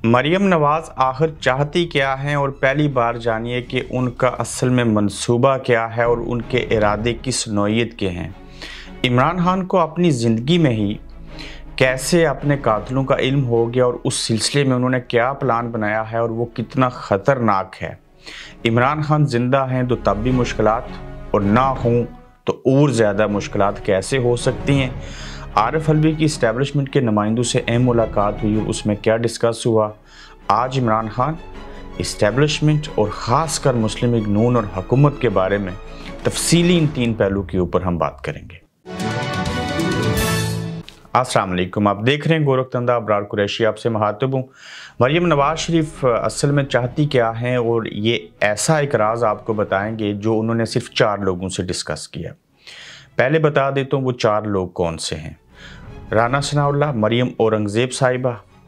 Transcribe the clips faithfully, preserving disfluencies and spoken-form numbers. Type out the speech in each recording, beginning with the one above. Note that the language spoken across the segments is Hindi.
मरियम नवाज़ आखिर चाहती क्या हैं और पहली बार जानिए कि उनका असल में मंसूबा क्या है और उनके इरादे किस नौइयत के हैं। इमरान खान को अपनी ज़िंदगी में ही कैसे अपने कातिलों का इल्म हो गया और उस सिलसिले में उन्होंने क्या प्लान बनाया है और वो कितना ख़तरनाक है। इमरान खान ज़िंदा हैं तो तब भी मुश्किलात और ना हों तो और ज़्यादा मुश्किलात कैसे हो सकती हैं। आरिफ अलवी की इस्टेब्लिशमेंट के नुमाइंदों से अहम मुलाकात हुई और उसमें क्या डिस्कस हुआ। आज इमरान खान इस्टेब्लिशमेंट और ख़ास कर मुस्लिम लीग नून और हुकूमत के बारे में तफसीली इन तीन पहलू के ऊपर हम बात करेंगे। अस्सलाम वालेकुम, आप देख रहे हैं गोरखतंदा अबरार कुरैशी, आपसे मुखातिब हूँ। मरियम नवाज़ शरीफ असल में चाहती क्या हैं और ये ऐसा एक राज आपको बताएंगे जो उन्होंने सिर्फ चार लोगों से डिस्कस किया। पहले बता देता हूँ वो चार लोग कौन से हैं। राना सनाउल्लाह, मरियम औरंगज़ेब साहिबा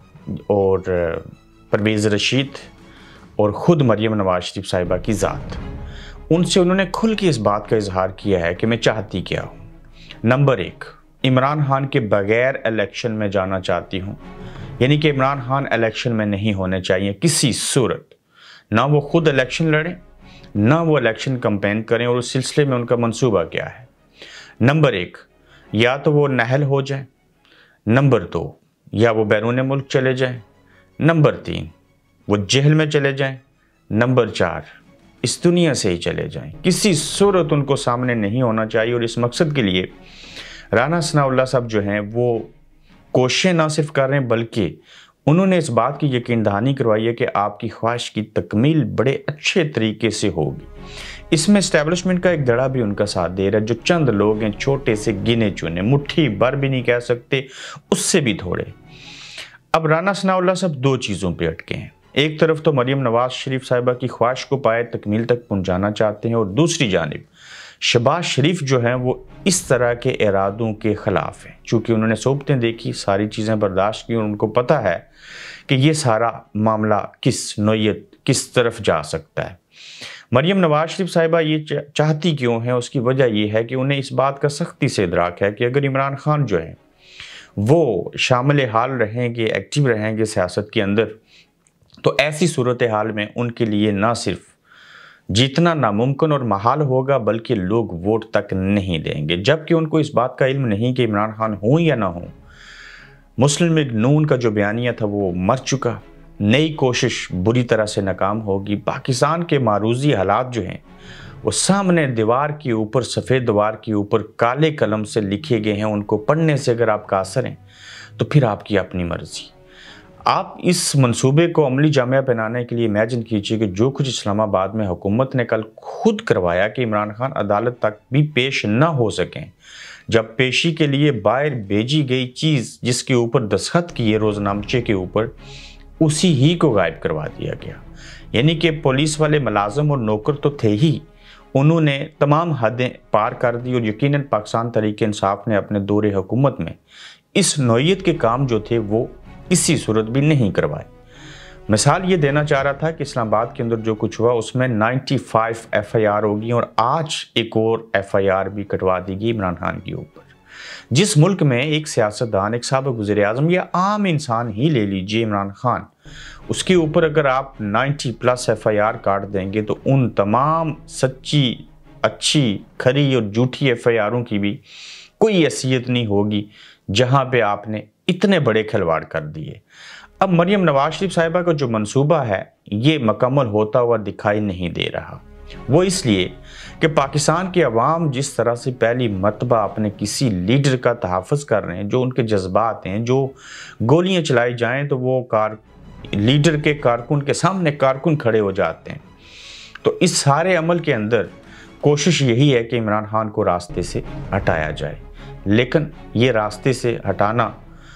और परवेज़ रशीद और ख़ुद मरियम नवाज़ शरीफ साहिबा की ज़ात। उनसे उन्होंने खुल के इस बात का इजहार किया है कि मैं चाहती क्या हूँ। नंबर एक, इमरान खान के बगैर इलेक्शन में जाना चाहती हूँ, यानी कि इमरान खान इलेक्शन में नहीं होने चाहिए किसी सूरत। ना वो खुद इलेक्शन लड़ें, ना वो इलेक्शन कैंपेन करें और उस सिलसिले में उनका मंसूबा क्या है। नंबर एक, या तो वो नहल हो जाए। नंबर दो, या वो बैरून मुल्क चले जाएं। नंबर तीन, वो जेल में चले जाएं। नंबर चार, इस दुनिया से ही चले जाएं। किसी सूरत उनको सामने नहीं होना चाहिए और इस मकसद के लिए राना सनाउल्लाह साहब जो हैं वो कोशिशें ना सिर्फ कर रहे हैं बल्कि उन्होंने इस बात की यकीन दहानी करवाई है कि आपकी ख्वाहिश की तकमील बड़े अच्छे तरीके से होगी। इसमें इस्टेब्लिशमेंट का एक दड़ा भी उनका साथ दे रहा है, जो चंद लोग हैं छोटे से गिने चुने, मुट्ठी भर भी नहीं कह सकते, उससे भी थोड़े। अब राना सनाउल्लाह साहब दो चीज़ों पे अटके हैं। एक तरफ तो मरियम नवाज़ शरीफ साहिबा की ख्वाहिश को पाए तकमील तक पहुँचाना चाहते हैं और दूसरी जानिब शहबाज शरीफ जो हैं वो इस तरह के इरादों के ख़िलाफ़ हैं। चूँकि उन्होंने सोबतें देखी, सारी चीज़ें बर्दाश्त की और उनको पता है कि ये सारा मामला किस नौइयत किस तरफ जा सकता है। मरियम नवाज़ शरीफ साहिबा ये चाहती क्यों है, उसकी वजह यह है कि उन्हें इस बात का सख्ती से इदराक है कि अगर इमरान खान जो हैं वो शामिल हाल रहेंगे, एक्टिव रहेंगे सियासत के अंदर, तो ऐसी सूरत हाल में उनके लिए ना सिर्फ जीतना नामुमकिन और महाल होगा बल्कि लोग वोट तक नहीं देंगे। जबकि उनको इस बात का इल्म नहीं कि इमरान खान हों या ना हों। मुस्लिम लीग नून का जो बयानिया था वो मर चुका, नई कोशिश बुरी तरह से नाकाम होगी। पाकिस्तान के मारूजी हालात जो हैं वो सामने दीवार के ऊपर, सफ़ेद दीवार के ऊपर काले कलम से लिखे गए हैं। उनको पढ़ने से अगर आप कासर हैं तो फिर आपकी अपनी मर्ज़ी। आप इस मंसूबे को अमली जामिया पहनाने के लिए इमेजिन कीजिए कि जो कुछ इस्लामाबाद में हुकूमत ने कल खुद करवाया कि इमरान खान अदालत तक भी पेश ना हो सकें। जब पेशी के लिए बाहर भेजी गई चीज़ जिसके ऊपर दस्तखत किए रोज़नामचे के ऊपर, उसी ही को गायब करवा दिया गया। यानी कि पुलिस वाले मुलाजम और नौकर तो थे ही, उन्होंने तमाम हदें पार कर दी और यकीनन पाकिस्तान तहरीक इंसाफ ने अपने दौरे हुकूमत में इस नौइयत के काम जो थे वो किसी सूरत भी नहीं करवाए। मिसाल ये देना चाह रहा था कि इस्लामाबाद के अंदर जो कुछ हुआ उसमें पचानवे एफ आई आर होगी और आज एक और एफ आई आर भी कटवा दी गई इमरान खान के ऊपर। जिस मुल्क में एक सियासतदान, एक साबिक़ वज़ीर आज़म या आम इंसान ही ले लीजिए इमरान खान, उसके ऊपर अगर आप नब्बे प्लस एफ आई आर काट देंगे तो उन तमाम सच्ची, अच्छी, खरी और झूठी एफ आई आरों की भी कोई हैसियत नहीं होगी जहाँ पे आपने इतने बड़े खिलवाड़ कर दिए। अब मरियम नवाज़ शरीफ साहिबा का जो मंसूबा है ये मुकम्मल होता हुआ दिखाई नहीं दे रहा। वो इसलिए कि पाकिस्तान के अवाम जिस तरह से पहली मरतबा अपने किसी लीडर का तहफ़्फ़ुज़ कर रहे हैं, जो उनके जज्बात हैं, जो गोलियां चलाई जाएं तो वो कार लीडर के कारकुन के सामने कारकुन खड़े हो जाते हैं। तो इस सारे अमल के अंदर कोशिश यही है कि इमरान खान को रास्ते से हटाया जाए, लेकिन ये रास्ते से हटाना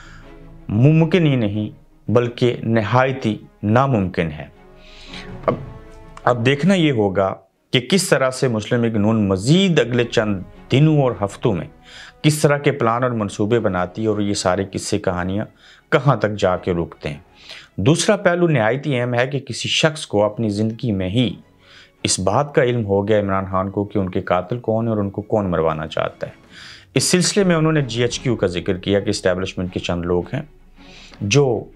मुमकिन ही नहीं बल्कि नहायत ही नामुमकिन है। अब अब देखना ये होगा कि किस तरह से मुस्लिम लीग नून मज़ीद अगले चंद दिनों और हफ्तों में किस तरह के प्लान और मंसूबे बनाती है और ये सारे किस्से कहानियाँ कहाँ तक जाके रुकते हैं। दूसरा पहलू नहायत ही अहम है कि किसी शख्स को अपनी ज़िंदगी में ही इस बात का इल्म हो गया इमरान खान को कि उनके कातिल कौन है और उनको कौन मरवाना चाहता है। इस सिलसिले में उन्होंने जी एच क्यू का जिक्र किया कि इस्टेब्लिशमेंट के चंद लोग हैं जो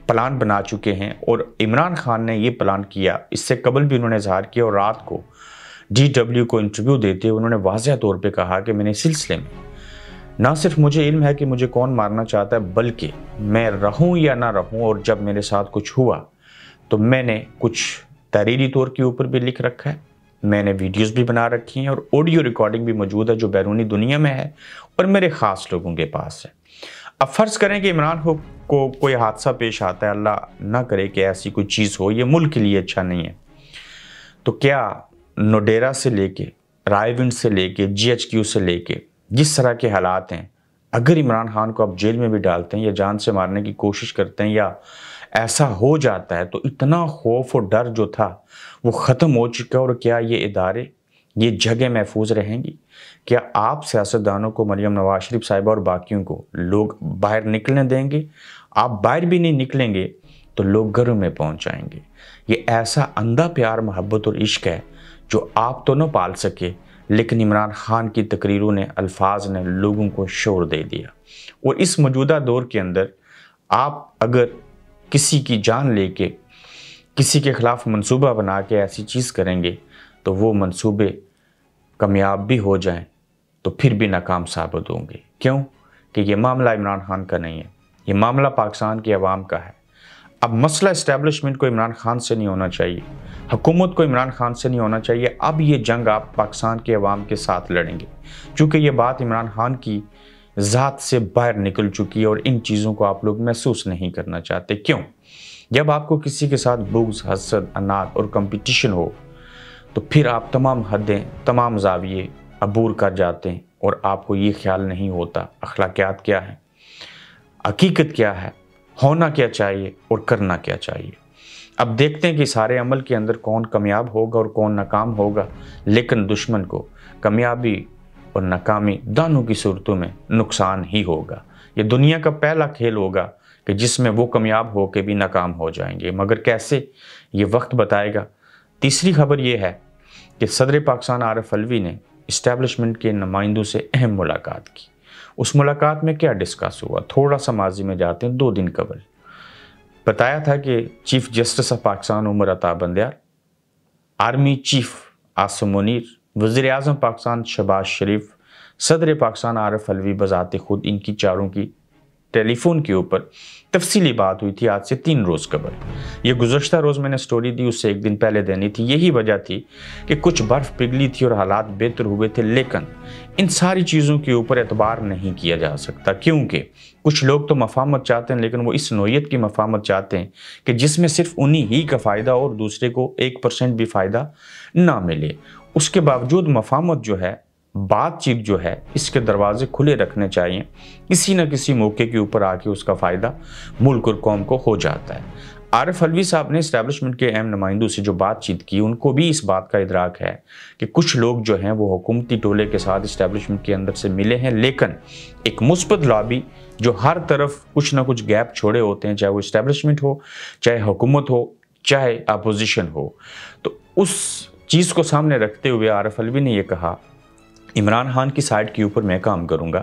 प्लान बना चुके हैं और इमरान खान ने ये प्लान किया। इससे कबल भी उन्होंने इजहार किया और रात को डी डब्ल्यू को इंटरव्यू देते हुए उन्होंने वाज़ेह तौर पे कहा कि मैंने सिलसिले में ना सिर्फ मुझे इल्म है कि मुझे कौन मारना चाहता है, बल्कि मैं रहूं या ना रहूं, और जब मेरे साथ कुछ हुआ तो मैंने कुछ तहरीरी तौर के ऊपर भी लिख रखा है, मैंने वीडियोस भी बना रखी हैं और ऑडियो रिकॉर्डिंग भी मौजूद है जो बैरूनी दुनिया में है और मेरे ख़ास लोगों के पास है। अब फ़र्ज़ करें कि इमरान को कोई हादसा पेश आता है, अल्लाह ना करे कि ऐसी कोई चीज़ हो, ये मुल्क के लिए अच्छा नहीं है, तो क्या नोडेरा से लेके रायविंड से लेके जी एच क्यू से लेके जिस तरह के हालात हैं, अगर इमरान खान को आप जेल में भी डालते हैं या जान से मारने की कोशिश करते हैं या ऐसा हो जाता है, तो इतना खौफ और डर जो था वो ख़त्म हो चुका है। और क्या ये इदारे, ये जगह महफूज रहेंगी? क्या आप सियासतदानों को, मरियम नवाज शरीफ साहिबा और बाकियों को लोग बाहर निकलने देंगे? आप बाहर भी नहीं निकलेंगे तो लोग घरों में पहुंच जाएंगे। ये ऐसा अंधा प्यार, मोहब्बत और इश्क है जो आप तो न पाल सके, लेकिन इमरान खान की तकरीरों ने, अल्फाज ने लोगों को शोर दे दिया। और इस मौजूदा दौर के अंदर आप अगर किसी की जान लेके किसी के ख़िलाफ़ मंसूबा बना के ऐसी चीज़ करेंगे तो वो मंसूबे कामयाब भी हो जाएं तो फिर भी नाकाम साबित होंगे। क्यों? कि ये मामला इमरान खान का नहीं है, ये मामला पाकिस्तान की आवाम का है। अब मसला इस्टेब्लिशमेंट को इमरान खान से नहीं होना चाहिए, हुकूमत को इमरान खान से नहीं होना चाहिए। अब ये जंग आप पाकिस्तान के अवाम के साथ लड़ेंगे, क्योंकि ये बात इमरान खान की ज़ात से बाहर निकल चुकी है और इन चीज़ों को आप लोग महसूस नहीं करना चाहते। क्यों? जब आपको किसी के साथ बुग़्ज़, हसद, अनाद और कंपटीशन हो तो फिर आप तमाम हदें, तमाम ज़ाविये अबूर कर जाते हैं और आपको ये ख्याल नहीं होता अखलाकियात क्या है, हकीकत क्या है, होना क्या चाहिए और करना क्या चाहिए। अब देखते हैं कि सारे अमल के अंदर कौन कामयाब होगा और कौन नाकाम होगा, लेकिन दुश्मन को कामयाबी और नाकामी दोनों की सूरतों में नुकसान ही होगा। ये दुनिया का पहला खेल होगा कि जिसमें वो कामयाब होकर भी नाकाम हो जाएंगे, मगर कैसे, ये वक्त बताएगा। तीसरी खबर ये है कि सदर पाकिस्तान आरिफ अलवी ने इस्टेब्लिशमेंट के नुमाइंदों से अहम मुलाकात की। उस मुलाकात में क्या डिस्कस हुआ, थोड़ा सा माजी में जाते हैं। दो दिन कबल बताया था कि chief justice of Pakistan Umar Ata Bandial, army chief Asim Munir, वज़ीर आज़म पाकिस्तान शहबाज शरीफ, सदर पाकिस्तान आरिफ अलवी बज़ाते खुद, इनकी चारों की टेलीफोन के ऊपर तफसीली बात हुई थी आज से तीन रोज़ कबल। ये गुज़श्ता रोज़ मैंने स्टोरी दी, उससे एक दिन पहले देनी थी। यही वजह थी कि कुछ बर्फ़ पिघली थी और हालात बेहतर हुए थे, लेकिन इन सारी चीज़ों के ऊपर एतबार नहीं किया जा सकता, क्योंकि कुछ लोग तो मफामत चाहते हैं, लेकिन वो इस नोयत की मफामत चाहते हैं कि जिसमें सिर्फ उन्हीं ही का फ़ायदा और दूसरे को एक परसेंट भी फ़ायदा ना मिले। उसके बावजूद मफामत जो है, बातचीत जो है, इसके दरवाजे खुले रखने चाहिए। किसी न किसी मौके के ऊपर आके उसका फ़ायदा मुल्क और कौम को हो जाता है। आरिफ अलवी साहब ने इस्टेब्लिशमेंट के अहम नुमाइंदों से जो बातचीत की, उनको भी इस बात का इदराक है कि कुछ लोग जो हैं वो हुकूमती टोले के साथ इस्टेब्लिशमेंट के अंदर से मिले हैं, लेकिन एक मुस्बत लॉबी जो हर तरफ कुछ ना कुछ गैप छोड़े होते हैं, चाहे वो इस्टेब्लिशमेंट हो, चाहे हुकूमत हो, चाहे अपोजिशन हो, तो उस चीज़ को सामने रखते हुए आरिफ अलवी ने यह कहा, इमरान खान की साइड के ऊपर मैं काम करूंगा,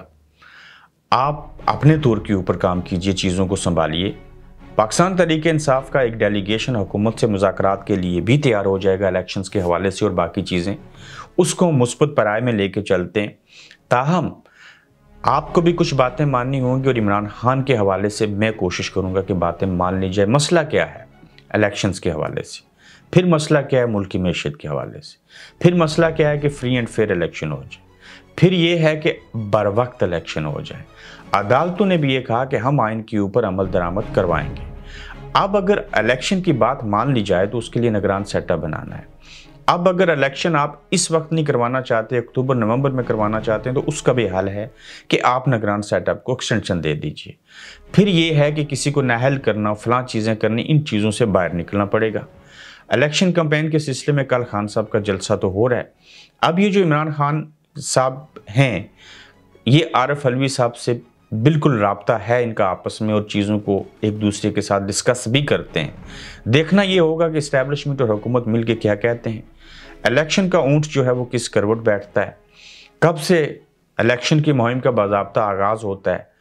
आप अपने तौर के ऊपर काम कीजिए, चीज़ों को संभालिए। पाकिस्तान तहरीक इंसाफ का एक डेलीगेशन हुकूमत से मुज़ाकरात के लिए भी तैयार हो जाएगा इलेक्शंस के हवाले से और बाकी चीज़ें, उसको मुस्बत पराए में लेके चलते हैं। ताहम आपको भी कुछ बातें माननी होंगी और इमरान खान के हवाले से मैं कोशिश करूँगा कि बातें मान ली जाए। मसला क्या है इलेक्शंस के हवाले से, फिर मसला क्या है मुल्क की मैशत के हवाले से, फिर मसला क्या है कि फ्री एंड फेयर इलेक्शन हो जाए, फिर ये है कि बर वक्त इलेक्शन हो जाए। अदालतों ने भी ये कहा कि हम आइन के ऊपर अमल दरामद करवाएंगे। अब अगर इलेक्शन की बात मान ली जाए तो उसके लिए निगरान सेटअप बनाना है। अब अगर इलेक्शन आप इस वक्त नहीं करवाना चाहते, अक्टूबर नवंबर में करवाना चाहते हैं, तो उसका भी हल है कि आप निगरान सेटअप को एक्सटेंशन दे दीजिए। फिर ये है कि किसी को नाहल करना, फलां चीज़ें करनी, इन चीज़ों से बाहर निकलना पड़ेगा। इलेक्शन कैंपेन के सिलसिले में कल खान साहब का जलसा तो हो रहा है। अब ये जो इमरान खान साहब हैं, ये आरिफ अलवी साहब से बिल्कुल राब्ता है इनका आपस में और चीज़ों को एक दूसरे के साथ डिस्कस भी करते हैं। देखना ये होगा कि इस्टेब्लिशमेंट और हुकूमत मिल के क्या कहते हैं। इलेक्शन का ऊँट जो है वो किस करवट बैठता है, कब से इलेक्शन की मुहिम का बाज़ाब्ता आगाज़ होता है।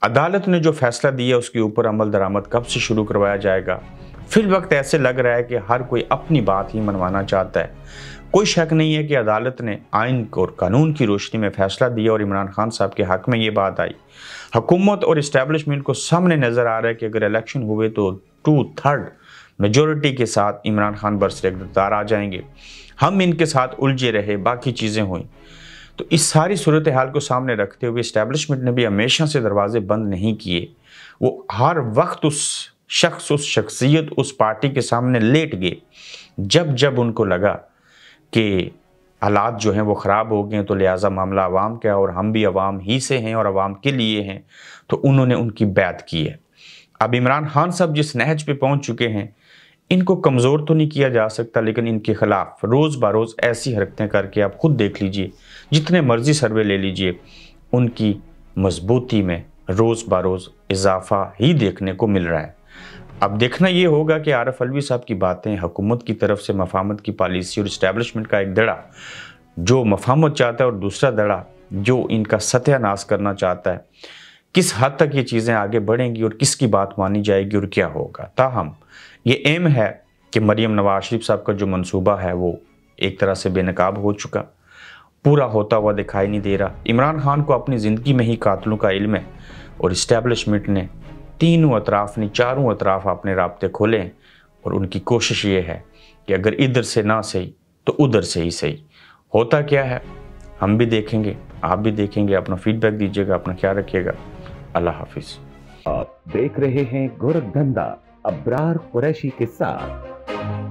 अदालत ने जो फैसला दिया उसके ऊपर अमल दरामद कब से शुरू करवाया जाएगा? फिल वक्त ऐसे लग रहा है कि हर कोई अपनी बात ही मनवाना चाहता है। कोई शक नहीं है कि अदालत ने आइन और कानून की रोशनी में फैसला दिया और इमरान खान साहब के हक में ये बात आई। हुकूमत और इस्टेब्लिशमेंट को सामने नज़र आ रहा है कि अगर इलेक्शन हुए तो टू थर्ड मेजोरिटी के साथ इमरान खान बरसर इक़्तिदार आ जाएंगे। हम इनके साथ उलझे रहे, बाकी चीज़ें हुई। तो इस सारी सूरत हाल को सामने रखते हुए इस्टेब्लिशमेंट ने भी हमेशा से दरवाजे बंद नहीं किए। वो हर वक्त उस शख्स, उस शख्सियत, उस पार्टी के सामने लेट गए जब जब उनको लगा कि हालात जो हैं वो ख़राब हो गए, तो लिहाजा मामला अवाम का और हम भी अवाम ही से हैं और अवाम के लिए हैं, तो उन्होंने उनकी बैत की है। अब इमरान खान साहब जिस नहज पे पहुंच चुके हैं, इनको कमज़ोर तो नहीं किया जा सकता, लेकिन इनके ख़िलाफ़ रोज़ बरोज़ ऐसी हरकतें करके आप खुद देख लीजिए, जितने मर्जी सर्वे ले लीजिए, उनकी मजबूती में रोज़ बरोज़ इजाफा ही देखने को मिल रहा है। अब देखना ये होगा कि आरिफ अलवी साहब की बातें, हुकूमत की तरफ से मफामत की पॉलिसी और इस्टेब्लिशमेंट का एक दड़ा जो मफामत चाहता है और दूसरा दड़ा जो इनका सत्यानाश करना चाहता है, किस हद तक ये चीज़ें आगे बढ़ेंगी और किसकी बात मानी जाएगी और क्या होगा। ताहम ये एम है कि मरियम नवाज शरीफ साहब का जो मंसूबा है वो एक तरह से बेनकाब हो चुका, पूरा होता हुआ दिखाई नहीं दे रहा। इमरान खान को अपनी ज़िंदगी में ही कातलों का इल्म है और इस्टेब्लिशमेंट ने तीनों अतराफ़ ने चारों अतराफ़ अपने राब्ते खोले और उनकी कोशिश ये है कि अगर इधर से ना सही तो उधर से ही सही। होता क्या है हम भी देखेंगे, आप भी देखेंगे। अपना फीडबैक दीजिएगा, अपना ख्याल रखिएगा। अल्लाह हाफिज़। आप देख रहे हैं गोरखधंधा अब्रार कुरैशी के साथ।